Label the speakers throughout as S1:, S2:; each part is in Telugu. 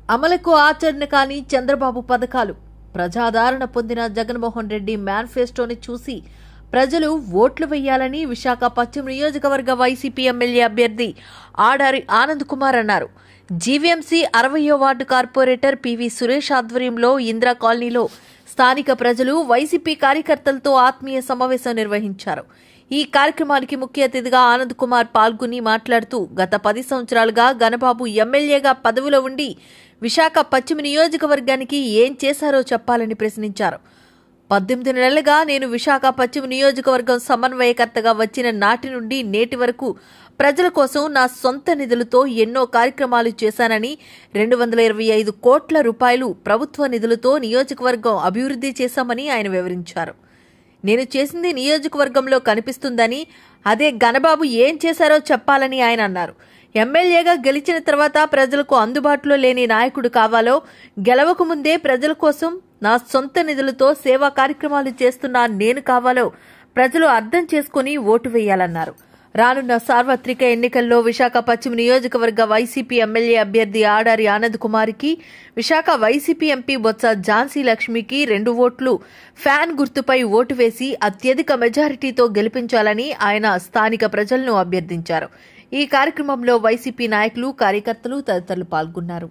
S1: అమలుకు ఆచరణ కాని చంద్రబాబు పథకాలు ప్రజాదరణ పొందిన జగన్మోహన్ రెడ్డి మేనిఫెస్టోని చూసి ప్రజలు ఓట్లు వేయాలని విశాఖ పశ్చిమ నియోజకవర్గ వైసీపీ ఎమ్మెల్యే అభ్యర్థి ఆడారి ఆనంద్ కుమార్ అన్నారు. జీవీఎంసీ 60వ వార్డు కార్పొరేటర్ పివి సురేష్ ఆధ్వర్యంలో ఇందిరా కాలనీలో స్థానిక ప్రజలు వైసీపీ కార్యకర్తలతో ఆత్మీయ సమావేశం నిర్వహించారు. ఈ కార్యక్రమానికి ముఖ్య అతిథిగా ఆనంద్ కుమార్ పాల్గొని మాట్లాడుతూ గత 10 సంవత్సరాలుగా గణబాబు ఎమ్మెల్యేగా పదవిలో ఉండి విశాఖ పశ్చిమ నియోజకవర్గానికి ఏం చేశారో చెప్పాలని ప్రశ్నించారు. 18 నెలలుగా నేను విశాఖ పశ్చిమ నియోజకవర్గం సమన్వయకర్తగా వచ్చిన నాటి నుండి నేటి వరకు ప్రజల కోసం నా సొంత నిధులతో ఎన్నో కార్యక్రమాలు చేశానని 225 కోట్ల రూపాయలు ప్రభుత్వ నిధులతో నియోజకవర్గం అభివృద్ధి చేశామని ఆయన వివరించారు. నేను చేసింది నియోజకవర్గంలో కనిపిస్తుందని, అదే గణబాబు ఏం చేశారో చెప్పాలని ఆయన అన్నారు. ఎమ్మెల్యేగా గెలిచిన తర్వాత ప్రజలకు అందుబాటులో లేని నాయకుడు కావాలో, గెలవక ముందే ప్రజల కోసం నా సొంత నిధులతో సేవా కార్యక్రమాలు చేస్తున్న నేను కావాలో ప్రజలు అర్థం చేసుకుని ఓటు వేయాలన్నారు. రానున్న సార్వత్రిక ఎన్నికల్లో విశాఖ పశ్చిమ నియోజకవర్గ వైసీపీ ఎమ్మెల్యే అభ్యర్థి ఆడారి ఆనంద్ కుమార్కి, విశాఖ వైసీపీ ఎంపీ బొత్స ఝాన్సీ లక్ష్మికి 2 ఓట్లు ఫ్యాన్ గుర్తుపై ఓటు వేసి అత్యధిక మెజారిటీతో గెలిపించాలని ఆయన స్థానిక ప్రజలను అభ్యర్థించారు. ఈ కార్యక్రమంలో వైసీపీ నాయకులు, కార్యకర్తలు తదితరులు పాల్గొన్నారు.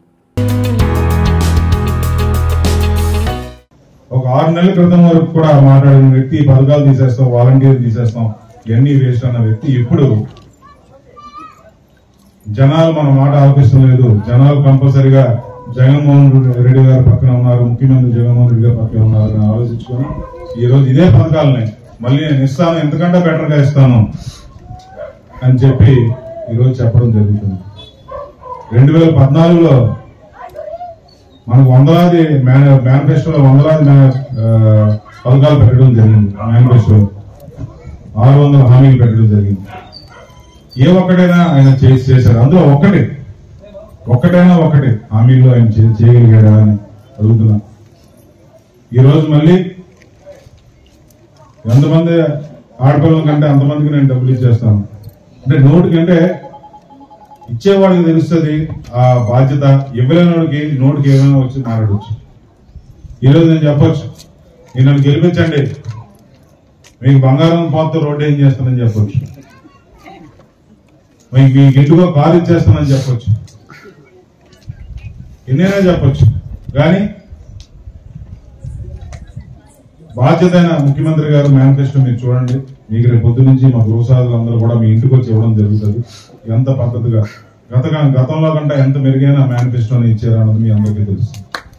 S2: ఒక 6 నెలల క్రితం వరకు కూడా మాట్లాడిన వ్యక్తి పథకాలు తీసేస్తాం, వాలంటీర్ తీసేస్తాం, ఇవన్నీ వేస్ట్ అన్న వ్యక్తి ఇప్పుడు జనాలు మన మాట ఆలపిస్తలేదు. జనాలు కంపల్సరిగా జగన్మోహన్ రెడ్డి గారు పక్కన ఉన్నారు, ముఖ్యమంత్రి జగన్మోహన్ రెడ్డి గారు పక్కన ఉన్నారు అని ఆలోచించుకొని ఈ రోజు ఇదే పథకాలని మళ్ళీ నేను ఇస్తాను, ఎంతకంటే బెటర్ గా ఇస్తాను అని చెప్పి ఈరోజు చెప్పడం జరుగుతుంది. 2014లో మనకు వందలాది మేనిఫెస్టోలో వందలాది పథకాలు పెట్టడం జరిగింది. మేనిఫెస్టో 600 హామీలు పెట్టడం జరిగింది. ఏ ఒక్కటైనా ఆయన చేశారు? అందులో ఒక్కటైనా హామీల్లో ఆయన చేయగలిగాడా అని అడుగుతున్నా. ఈరోజు మళ్ళీ ఎంతమంది ఆడపిల్లల కంటే అంతమందికి నేను డబ్బులు ఇచ్చేస్తాను అంటే నోటికంటే ఇచ్చేవాడికి తెలుస్తుంది ఆ బాధ్యత. ఇవ్వలేనివాడికి నోటికి ఏమైనా వచ్చి మాట్లాడవచ్చు. ఈరోజు నేను చెప్పొచ్చు, నేను నన్ను గెలిపించండి, మీకు బంగారం పోతూ రోడ్డు ఏం చేస్తానని చెప్పొచ్చు, మీకు ఇంటికో కారు ఇచ్చేస్తానని చెప్పొచ్చు, ఎన్నైనా చెప్పొచ్చు. కానీ బాధ్యత అయిన ముఖ్యమంత్రి గారు మేనిఫెస్టో మీరు చూడండి. మీకు రేపు పొద్దు నుంచి మా గృహసాదులందరూ కూడా మీ ఇంటికి వచ్చి ఇవ్వడం జరుగుతుంది. ఎంత పద్ధతిగా గతంలో కంటే ఎంత మెరుగైన మేనిఫెస్టోని ఇచ్చారన్నది మీ అందరికీ తెలుసు.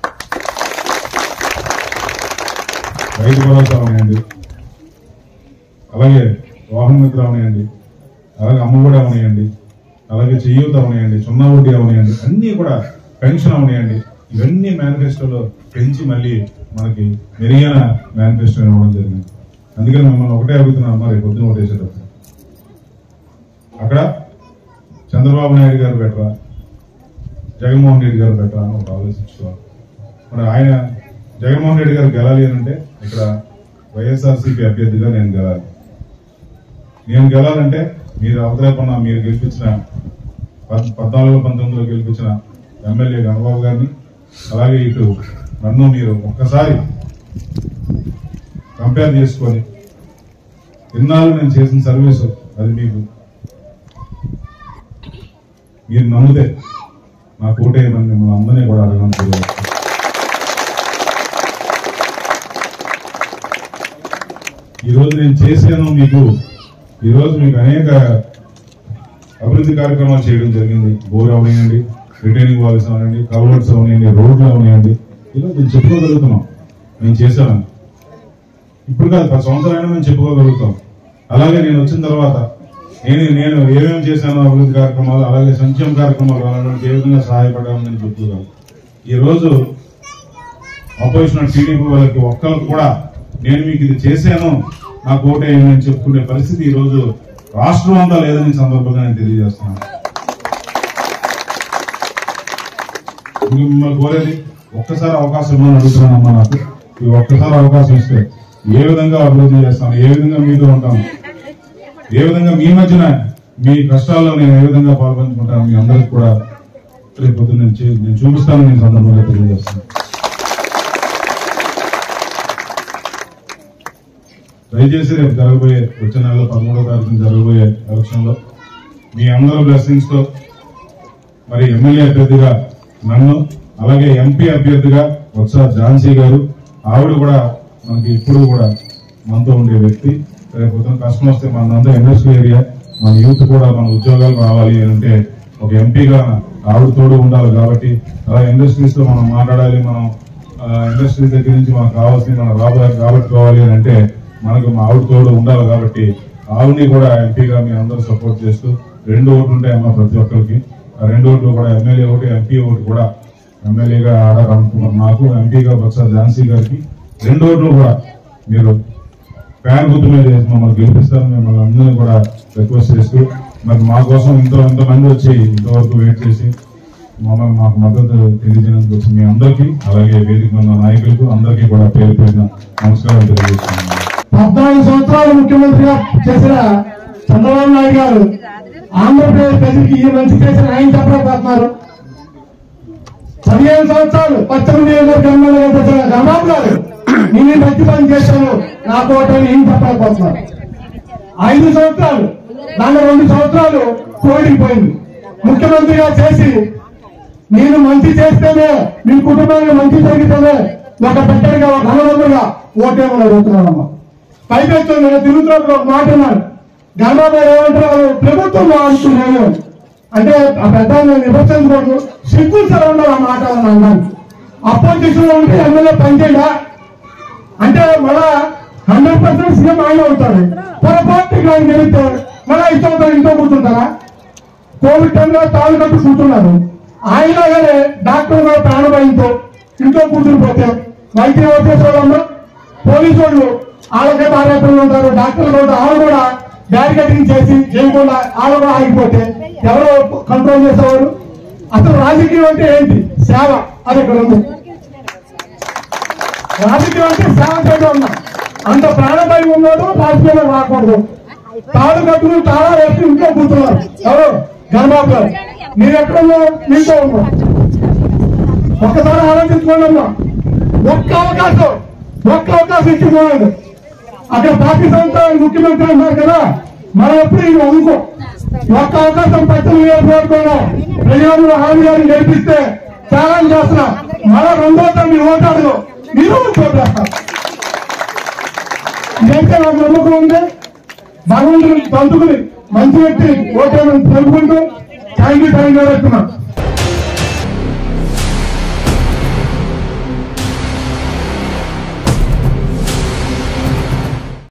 S2: రైతు భరోసా అవనియండి, అలాగే వాహన మిత్ర అవనియండి, అలాగే అమ్మఒడి అవనియండి, అలాగే చేయూత అవనియండి, 0 వడ్డీ అవనియండి, అన్ని కూడా పెన్షన్ అవనియండి, ఇవన్నీ మేనిఫెస్టోలో పెంచి మళ్ళీ మనకి మెరుగైన మేనిఫెస్టో ఇవ్వడం జరిగింది. అందుకని మిమ్మల్ని ఒకటే అడుగుతున్నాను, రేపు పొద్దున ఓటేసేటప్పుడు అక్కడ చంద్రబాబు నాయుడు గారు బెటరా, జగన్మోహన్ రెడ్డి గారు బెటరా అని ఒక ఆలోచించుకోవాలి. మరి ఆయన జగన్మోహన్ రెడ్డి గారు గెలాలి అంటే ఇక్కడ వైఎస్ఆర్సీపీ అభ్యర్థిగా నేను గెలాలి. నేను గెలాలంటే మీరు అవతలేపన్న మీరు గెలిపించిన 14-19లో గెలిపించిన ఎమ్మెల్యే గణబాబు గారిని, అలాగే ఇటు నన్ను మీరు ఒక్కసారి కంపేర్ చేసుకొని ఇన్నాళ్ళు నేను చేసిన సర్వీసు అది మీకు మీరు నమ్మితే నా కోటేయమని మిమ్మల్ని అందరినీ కూడా అడగడం. ఈరోజు నేను చేశాను ఈరోజు మీకు అనేక అభివృద్ధి కార్యక్రమాలు చేయడం జరిగింది. బోర్ అవనియండి, రిటైనింగ్ వాల్స్ అవనియండి, కల్వర్ట్స్ అవనియండి, రోడ్లు అవనియండి, ఈరోజు నేను చెప్పుకోగలుగుతున్నాం నేను చేశాను. ఇప్పుడు కాదు 10 సంవత్సరాలైనా మేము చెప్పుకోగలుగుతాం. అలాగే నేను వచ్చిన తర్వాత నేను ఏమేమి చేశాను అభివృద్ధి కార్యక్రమాలు, అలాగే సంక్షేమ కార్యక్రమాలు వాళ్ళకి ఏ విధంగా సహాయపడాలని నేను చెప్పుకోగలను. ఈరోజు ఆపోజిషన్ టీడీపీ వాళ్ళకి ఒక్కరికి కూడా నేను మీకు ఇది చేశాను నాకు ఓటేయమని చెప్పుకునే పరిస్థితి ఈ రోజు రాష్ట్రం అంతా లేదని సందర్భంగా నేను తెలియజేస్తున్నాను. మిమ్మల్ని కోరేది ఒక్కసారి అవకాశం ఇవ్వమని అడుగుతున్నానమ్మా. నాకు ఈ ఒక్కసారి అవకాశం ఇస్తే ఏ విధంగా అభివృద్ధి చేస్తాను, ఏ విధంగా మీతో ఉంటాను, ఏ విధంగా మీ మధ్యన మీ కష్టాల్లో నేను ఏ విధంగా పాల్పంచుకుంటాను మీ అందరికి కూడా రేపు పొద్దున్న నేను చూపిస్తాను. నేను సందర్భంగా తెలియజేస్తాను. దయచేసి రేపు జరగబోయే వచ్చే నెలలో 13వ తారీఖున జరగబోయే ఎలక్షన్ లో మీ అందరూ బ్లెస్సింగ్స్ తో మరి ఎమ్మెల్యే అభ్యర్థిగా నన్ను, అలాగే ఎంపీ అభ్యర్థిగా ఒకసారి ఝాన్సీ గారు, ఆవిడ కూడా మనకి ఇప్పుడు కూడా మనతో ఉండే వ్యక్తి. రేపు కష్టం వస్తే మనంతా ఇండస్ట్రియల్ ఏరియా, మన యూత్ కూడా మన ఉద్యోగాలు రావాలి అంటే ఒక ఎంపీగా ఆవిడ తోడు ఉండాలి. కాబట్టి అలా ఇండస్ట్రీస్ తో మనం మాట్లాడాలి. మనం ఇండస్ట్రీస్ దగ్గర నుంచి మనకు కావాల్సింది మనం రాబట్టుకోవాలి అని అంటే మనకు మా ఆవిడ తోడు ఉండాలి. కాబట్టి ఆవిడని కూడా ఎంపీగా మీ అందరూ సపోర్ట్ చేస్తూ 2 ఓట్లు ఉంటాయమ్మా ప్రతి ఒక్కరికి. ఆ 2 ఓట్లు కూడా ఎమ్మెల్యే ఒకటి, ఎంపీ ఒకటి కూడా ఎమ్మెల్యేగా ఆడాలనుకున్నారు. నాకు ఎంపీగా ఒకసారి ఝాన్సీ గారికి 2 ఓట్లు కూడా మీరు ఫ్యాన్ గుర్తు మీద మమ్మల్ని గెలిపిస్తారు. మిమ్మల్ని అందరినీ కూడా రిక్వెస్ట్ చేస్తూ మరి మా కోసం ఇంతమంది వచ్చి ఇంతవరకు వెయిట్ చేసి మమ్మల్ని మాకు మద్దతు తెలియజేయడానికి వచ్చి మీ అందరికీ, అలాగే వేదిక ఉన్న నాయకులకు అందరికీ కూడా పేరు పేరున నమస్కారం తెలియజేస్తున్నాను.
S3: 14 సంవత్సరాలు ముఖ్యమంత్రిగా చేసిన చంద్రబాబు నాయుడు గారు ఆంధ్రప్రదేశ్ ప్రజలకి ఈ మంచి చేసిన ఆయన చెప్పలేకపోతున్నారు. 15 సంవత్సరాలు పశ్చిమ నియోజకవర్గ ఎమ్మెల్యేగా చేసిన చంద్రబాబు గారు నేను మంచి పని చేశాను నాకు ఓటని ఏం చెప్పలేకపోతున్నారు. 5 సంవత్సరాలు దాని 2 సంవత్సరాలు కోవిడ్ పోయింది. ముఖ్యమంత్రిగా చేసి నేను మంచి చేస్తేనే మీ కుటుంబానికి మంచి జరిగితేనే ఒక బిడ్డగా ఒక అన్నదమ్ముగా ఓటేమని అడుగుతున్నానమ్మా. పైపెచ్చు నేను తిరుగుతున్నప్పుడు ఒక మాట అన్నాను. గంగాబాబు ఏమంటారు, ప్రభుత్వం వాడుతున్నాను అంటే ఆ పెద్ద విభజించకూడదు, సిగ్గు ఉండాలి ఆ మాట అన్నాను. అపోజిషన్ ఉంటే ఎమ్మెల్యే పనిచేయడా అంటే మళ్ళా 100% సీఎం ఆయన అవుతాడు. పొరపాటుగా ఆయన గెలిస్తే మళ్ళా ఇష్టం ఇంట్లో కూర్చుంటారా? కోవిడ్ టైంలో తాళ్ళు కట్టు కూర్చున్నారు. ఆయన కానీ డాక్టర్ గారు ప్రాణభయంతో ఇంట్లో కూర్చునిపోతే వైద్యం వచ్చేసేవాళ్ళమ్మా. పోలీసు వాళ్ళు వాళ్ళకే బాధ్యతలు ఉంటారు. డాక్టర్లు కూడా వాళ్ళు కూడా బ్యారికేడింగ్ చేసి చేయకుండా వాళ్ళు కూడా ఆగిపోతే ఎవరో కంట్రోల్ చేసేవారు? అసలు రాజకీయం అంటే ఏంటి? సేవ. అది ఇక్కడ ఉంది. రాజకీయం అంటే సేవ చేయడం ఉన్నా. అంత ప్రాణభయం ఉన్నాడు రాజకీయంలో రాకూడదు. తాడు కట్టుకుని తాళా వేసి ఇంట్లో కూర్చున్నారు. ఎవరు? గణబాబు గారు. మీరు ఎక్కడున్నా మీతో ఉన్నా. ఒక్కసారి ఆలోచించుకోండి అమ్మా. ఒక్క అవకాశం ఇచ్చిపోయాడు. అక్కడ పాకిస్తాన్ ముఖ్యమంత్రి ఉన్నారు కదా, మనం ఎప్పుడు ఇది అనుకో. ఒక్క అవకాశం పశ్చిమ నియోజకవర్గంలో ప్రజలు హామీ గారిని గెలిపిస్తే ఛాలెంజ్ చేస్తున్నా. మళ్ళా 2వ మీ ఓటాడు మీరు చూపేస్తారు. ఇదైతే నాకు నమ్మకం ఉంది. భగవంతుని తంతుకుని మంచి వ్యక్తి ఓటేమని తెలుపుకుంటూ థ్యాంక్ యూ వెరీ మచ్.